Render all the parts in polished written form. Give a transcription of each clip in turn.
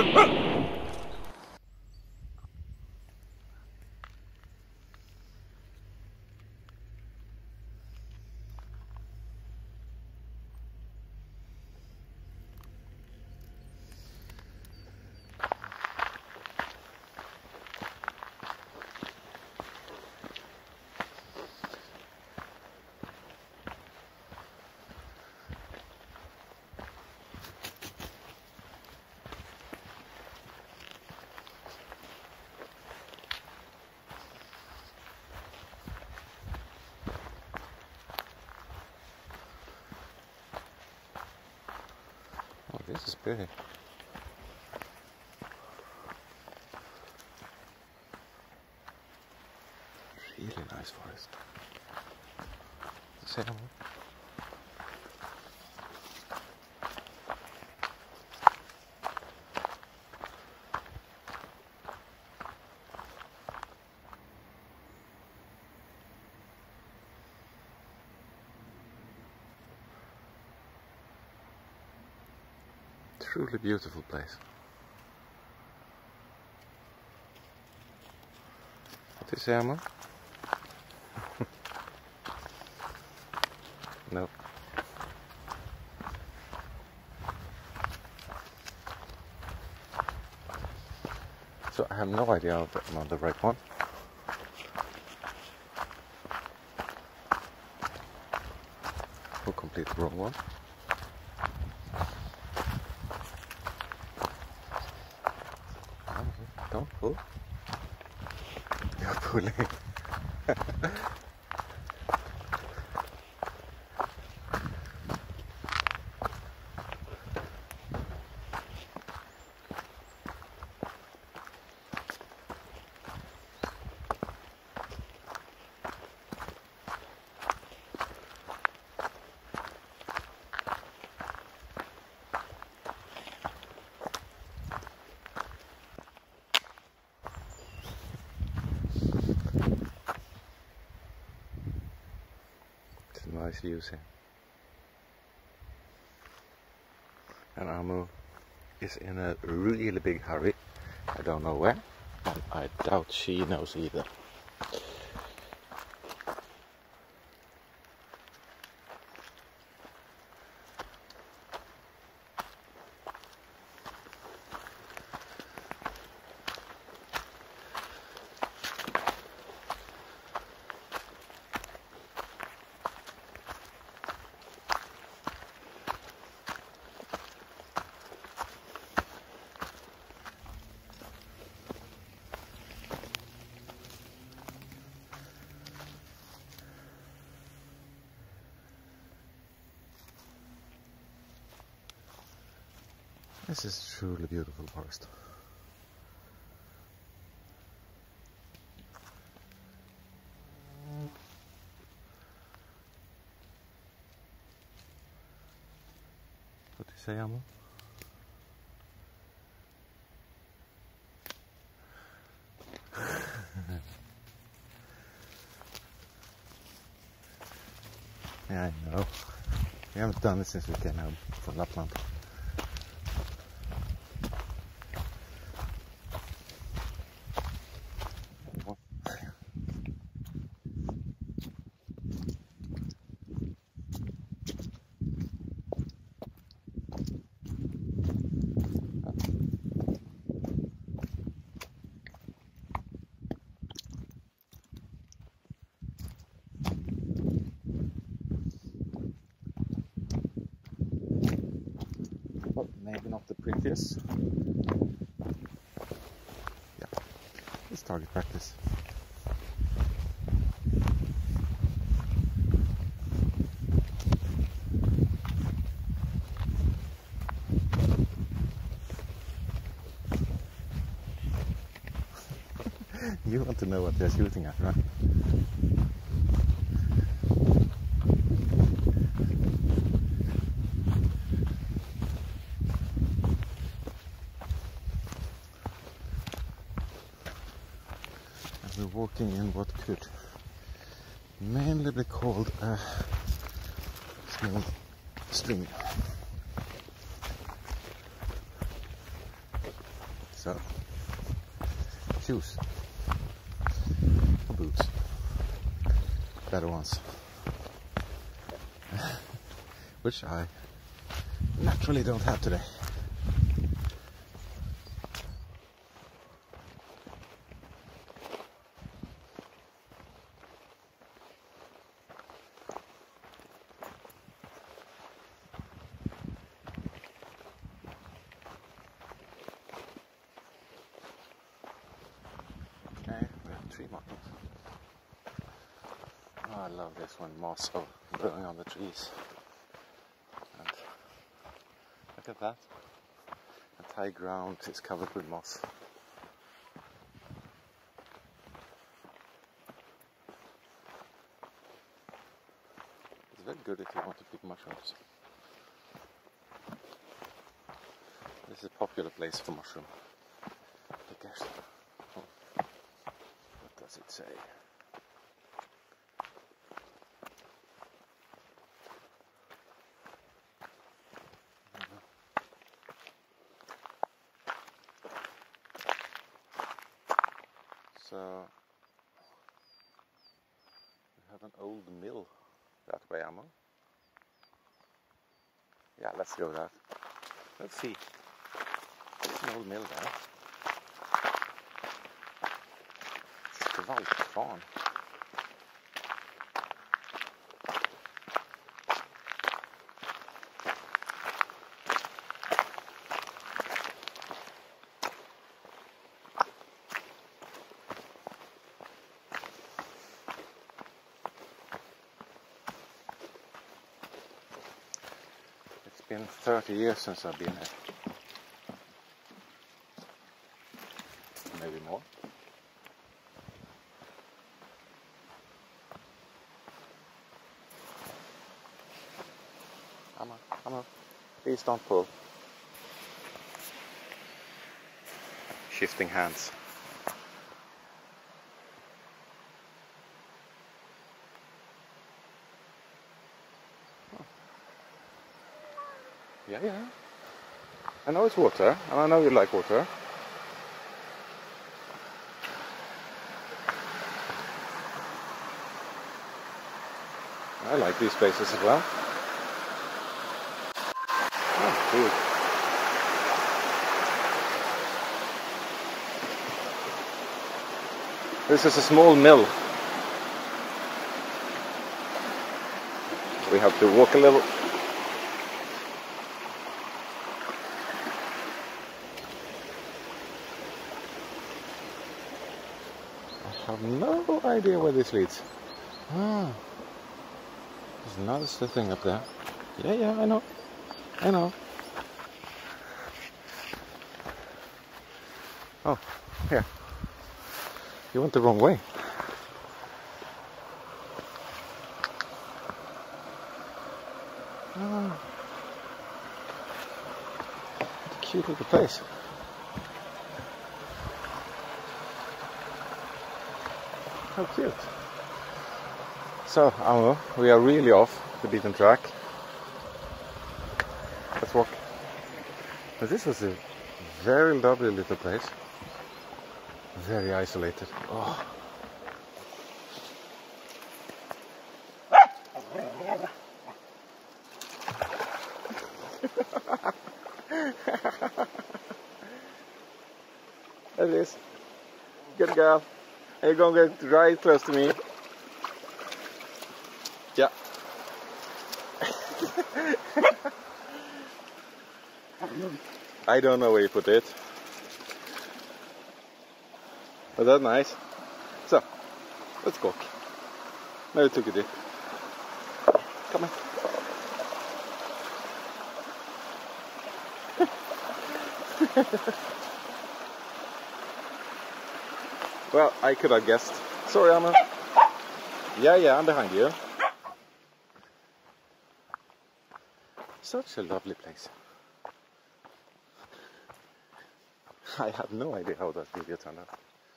This is pretty. Really nice forest. Say no more. Truly beautiful place. What is Aamu? No. So I have no idea if I'm on the right one. Or complete the wrong one. Don't pull. You're pulling. Nice views here. And Aamu is in a really big hurry. I don't know where, and I doubt she knows either. This is truly beautiful forest. What do you say, Aamu? Yeah, I know. We haven't done it since we came home from Lapland. Maybe not the prettiest. Yeah, it's target practice. You want to know what they're shooting at, right? We're walking in what could mainly be called a small stream. So, shoes, boots, better ones, which I naturally don't have today. Okay, we have tree markings. Oh, I love this one, moss growing on the trees. And look at that. Entire ground is covered with moss. It's very good if you want to pick mushrooms. This is a popular place for mushroom pickers. Oh. What does it say? So we have an old mill that way, Aamu. Yeah, let's go there. Let's see. There's an old mill there. Skvalpfarn. It's been 30 years since I've been here. Maybe more. Aamu, please don't pull. Shifting hands. Oh. Yeah. I know it's water, and I know you like water. I like these places as well. Oh, cool. This is a small mill. We have to walk a little. I have no idea where this leads. Ah. There's another thing up there. Yeah, I know. Oh, here. You went the wrong way. Ah. What a cute little place. How cute. So, Aamu, we are really off the beaten track. Let's walk. But this was a very lovely little place. Very isolated. Oh. There it is. Good girl. Are you going to get right close to me? Yeah. I don't know where you put it. But that's nice. So, let's walk. Now you took a dip. Come on. Well, I could have guessed. Sorry, Aamu. Yeah, I'm behind you. Such a lovely place. I have no idea how that video turned out.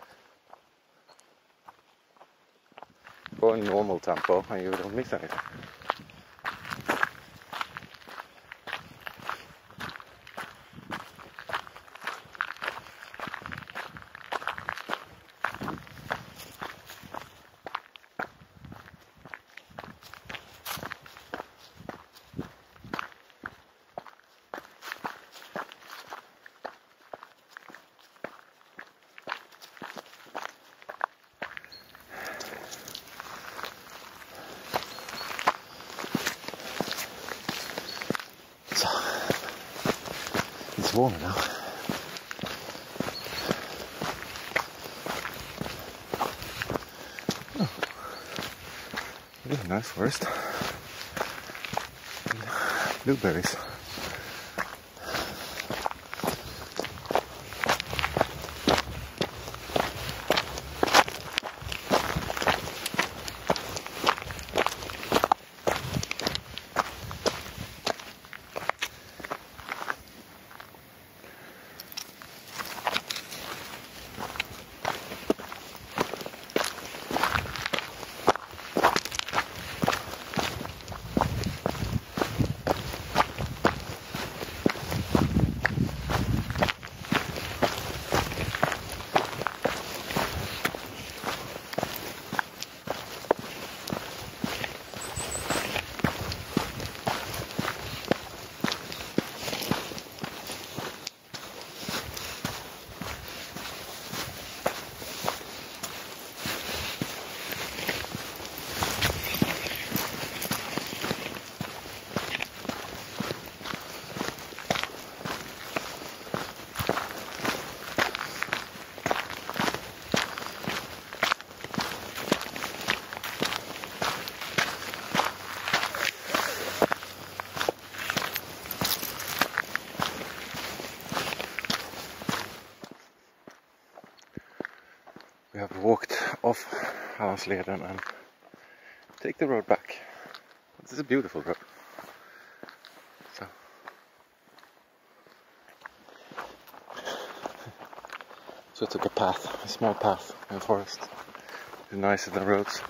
Go in normal tempo and you don't miss anything. bit warmer now. Oh, really nice forest. And blueberries. We have walked off Hallandsleden and take the road back. This is a beautiful road. So I took a path, a small path in the forest. It's nicer than roads.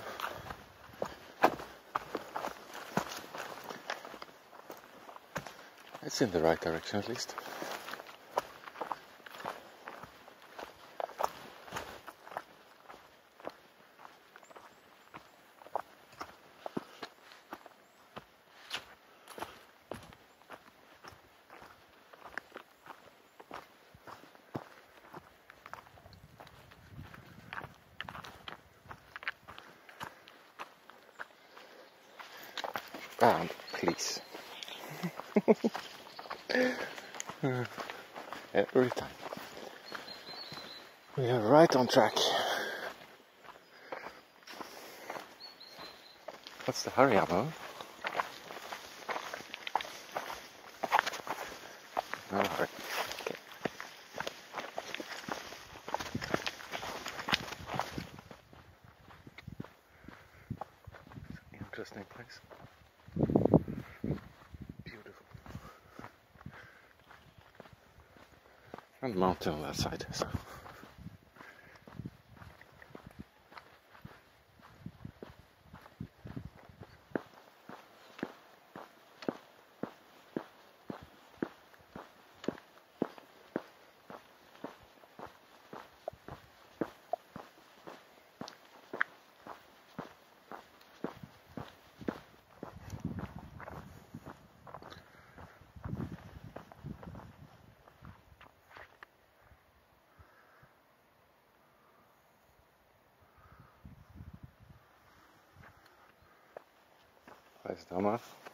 It's in the right direction at least. And please. Every time. We are right on track. What's the hurry, Aamu? No hurry. Okay. Interesting place. Beautiful. And mountain on that side. So. Place it on.